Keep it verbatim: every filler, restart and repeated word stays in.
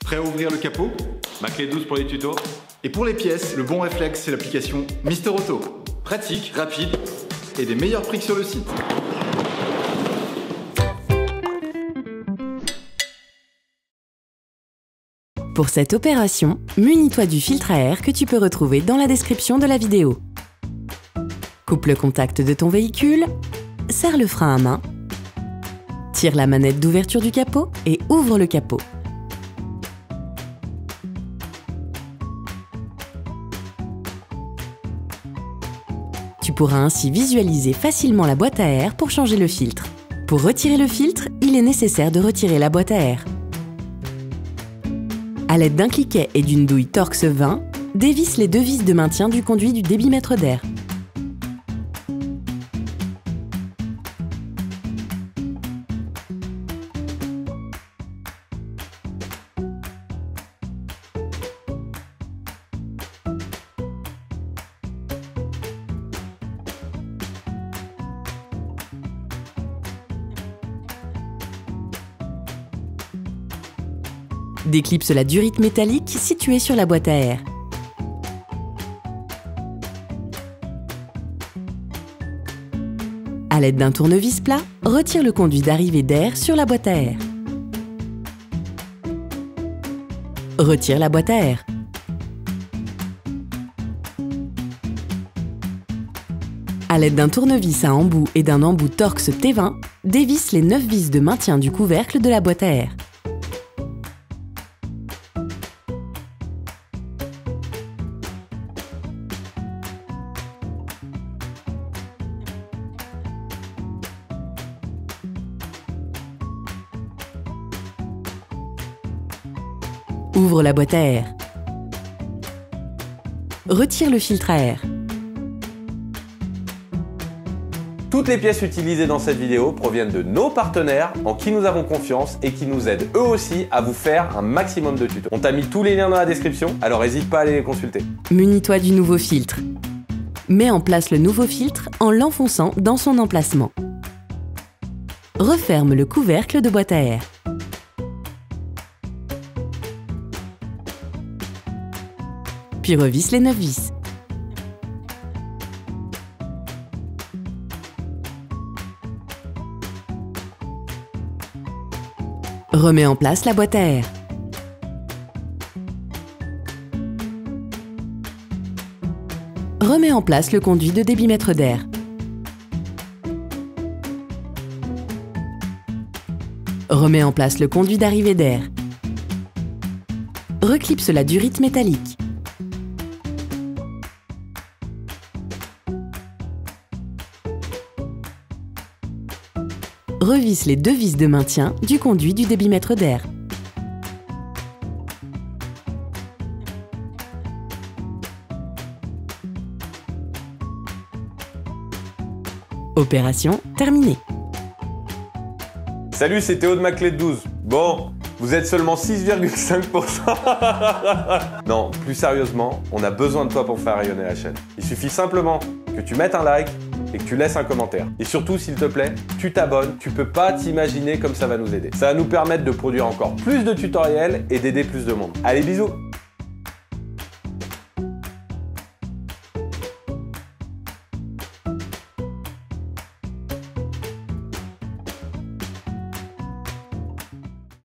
Prêt à ouvrir le capot? Ma clé douce pour les tutos. Et pour les pièces, le bon réflexe, c'est l'application Mister Auto. Pratique, rapide et des meilleurs prix que sur le site. Pour cette opération, munis-toi du filtre à air que tu peux retrouver dans la description de la vidéo. Coupe le contact de ton véhicule, serre le frein à main, tire la manette d'ouverture du capot et ouvre le capot. Tu pourras ainsi visualiser facilement la boîte à air pour changer le filtre. Pour retirer le filtre, il est nécessaire de retirer la boîte à air. À l'aide d'un cliquet et d'une douille Torx vingt, dévisse les deux vis de maintien du conduit du débitmètre d'air. Déclipse la durite métallique située sur la boîte à air. À l'aide d'un tournevis plat, retire le conduit d'arrivée d'air sur la boîte à air. Retire la boîte à air. À l'aide d'un tournevis à embout et d'un embout Torx T vingt, dévisse les neuf vis de maintien du couvercle de la boîte à air. Ouvre la boîte à air. Retire le filtre à air. Toutes les pièces utilisées dans cette vidéo proviennent de nos partenaires en qui nous avons confiance et qui nous aident eux aussi à vous faire un maximum de tutos. On t'a mis tous les liens dans la description, alors n'hésite pas à aller les consulter. Munis-toi du nouveau filtre. Mets en place le nouveau filtre en l'enfonçant dans son emplacement. Referme le couvercle de boîte à air. Puis revisse les neuf vis. Remets en place la boîte à air. Remets en place le conduit de débitmètre d'air. Remets en place le conduit d'arrivée d'air. Reclipse la durite métallique. Revisse les deux vis de maintien du conduit du débitmètre d'air. Opération terminée. Salut, c'est Théo de ma clé de douze. Bon, vous êtes seulement six virgule cinq pour cent. Non, plus sérieusement, on a besoin de toi pour faire rayonner la chaîne. Il suffit simplement que tu mettes un like et que tu laisses un commentaire. Et surtout, s'il te plaît, tu t'abonnes. Tu peux pas t'imaginer comme ça va nous aider. Ça va nous permettre de produire encore plus de tutoriels et d'aider plus de monde. Allez, bisous!